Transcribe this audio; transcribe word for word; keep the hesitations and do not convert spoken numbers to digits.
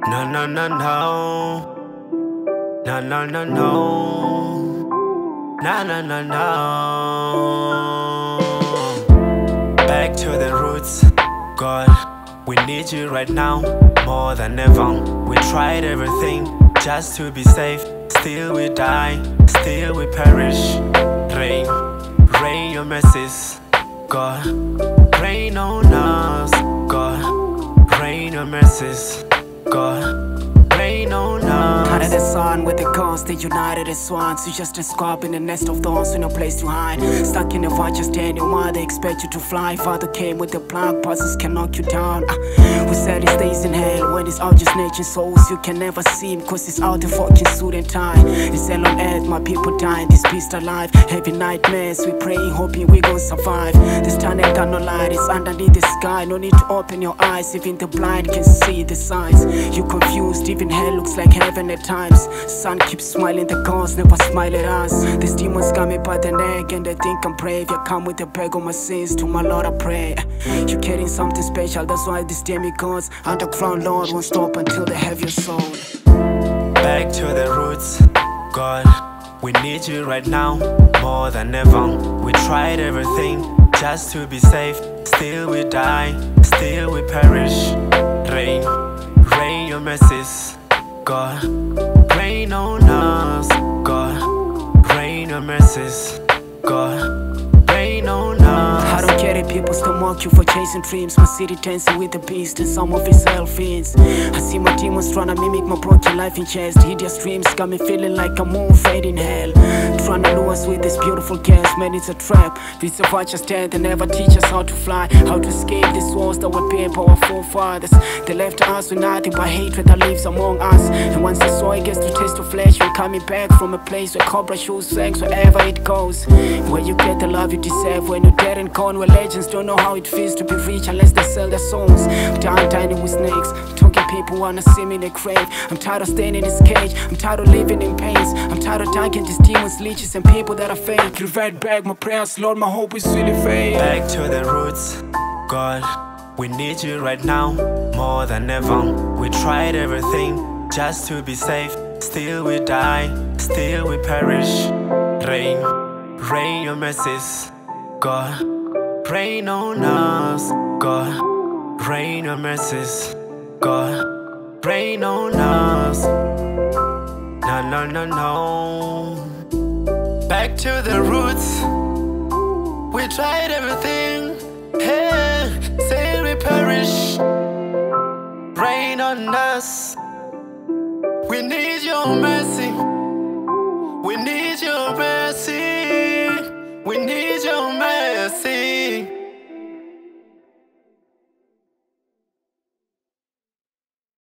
No, no, no, no. No, no, no, no. No, no, no, no. Back to the roots, God. We need you right now, more than ever. We tried everything just to be safe. Still we die, still we perish. Rain, rain your mercies, God. Rain on us, God. Rain your mercies, God. Rain on us. Under the sun with the ghosts, they united as swans. You just a squab in a nest of thorns with no place to hide. Stuck in a vulture standing while they expect you to fly. Father came with the plan, puzzles can knock you down. uh, We said he stays in hell when it's out just snatching souls. You can never see him cause it's out the fucking suit and tie. It's hell on earth, my people dying, this beast alive. Heavy nightmares, we praying, hoping we gon' survive. This tunnel got no light, it's underneath the sky. No need to open your eyes, even the blind can see the signs. You confused, even hell looks like heaven at times. Sun keeps smiling, the gods never smile at us. These demons got me by the neck and they think I'm brave. You come with a bag of my sins, to my Lord I pray. You're getting something special, that's why these demigods underground Lord won't stop until they have your soul. Back to the roots, God. We need you right now, more than ever. We tried everything just to be safe. Still we die, still we perish. Rain, rain your mercies, God. Rain on us, God. Rain your mercies, God. Rain on us. I don't get it, people still mock you for chasing dreams. My city dancing with the beast and some of his self-ins. I see my demons trying to mimic my broken life in chest. Hideous dreams got me feeling like I'm all fade in hell. Trying to lure us with this beautiful gas, man, it's a trap. These are watchers stand, they never teach us how to fly, how to escape these walls that were built by our forefathers. They left us with nothing but hatred that lives among us. And once the soil gets to taste of flesh, we're coming back from a place where cobra shoes sex wherever it goes. Where you get the love you deserve when you're dead and gone. Where legends don't know how it feels to be rich unless they sell their souls. I'm tired of dining with snakes, I'm talking people wanna see me in the grave. I'm tired of staying in this cage, I'm tired of living in pains. I'm tired of dying these demons, leeches and people that are fake. Revert back my prayers, Lord, my hope is really fake. Back to the roots, God. We need you right now, more than ever. We tried everything just to be safe. Still we die, still we perish. Rain, rain your mercies, God. Rain on us, God. Rain your mercies, God. Rain on us. No, no, no, no. Back to the roots. We tried everything. Hey, say we perish. Rain on us. We need your mercy. We need your mercy. We need your mercy.